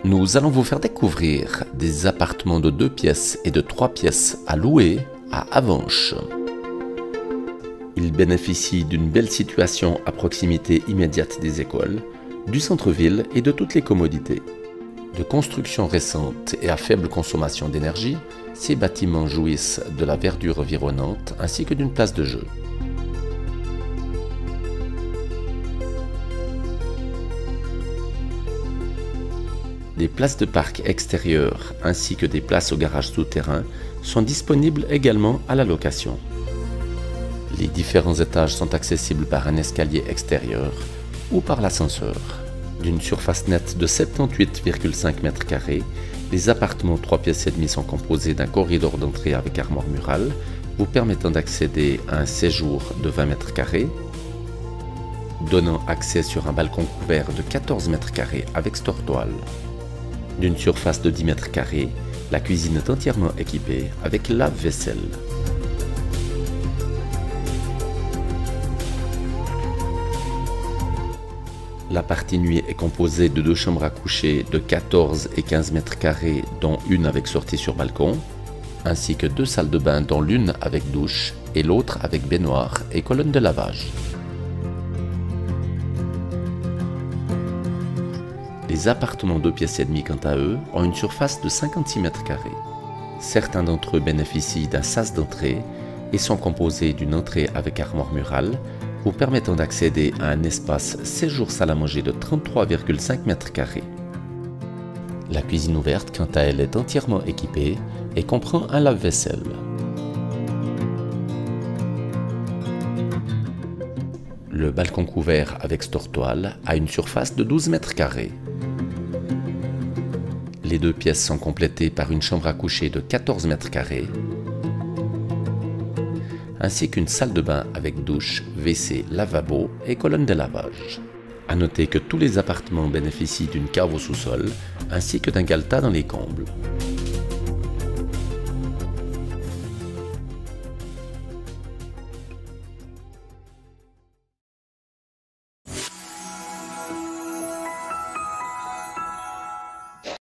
nous allons vous faire découvrir des appartements de 2 pièces et de 3 pièces à louer à Avenches. Ils bénéficient d'une belle situation à proximité immédiate des écoles, du centre-ville et de toutes les commodités. De construction récente et à faible consommation d'énergie, ces bâtiments jouissent de la verdure environnante ainsi que d'une place de jeu. Des places de parc extérieures ainsi que des places au garage souterrain sont disponibles également à la location. Les différents étages sont accessibles par un escalier extérieur ou par l'ascenseur. D'une surface nette de 78,5 m², les appartements 3 pièces et demie sont composés d'un corridor d'entrée avec armoire murale, vous permettant d'accéder à un séjour de 20 m², donnant accès sur un balcon couvert de 14 m² avec store-toile. D'une surface de 10 m², la cuisine est entièrement équipée avec lave-vaisselle. La partie nuit est composée de 2 chambres à coucher de 14 et 15 m², dont une avec sortie sur balcon, ainsi que 2 salles de bain dont l'une avec douche et l'autre avec baignoire et colonne de lavage. Les appartements 2 pièces et demie, quant à eux, ont une surface de 56 m². Certains d'entre eux bénéficient d'un sas d'entrée et sont composés d'une entrée avec armoire murale, vous permettant d'accéder à un espace séjour salle à manger de 33,5 m². La cuisine ouverte, quant à elle, est entièrement équipée et comprend un lave-vaisselle. Le balcon couvert avec store-toile a une surface de 12 m². Les 2 pièces sont complétées par une chambre à coucher de 14 m², ainsi qu'une salle de bain avec douche, WC, lavabo et colonne de lavage. A noter que tous les appartements bénéficient d'une cave au sous-sol, ainsi que d'un galetas dans les combles.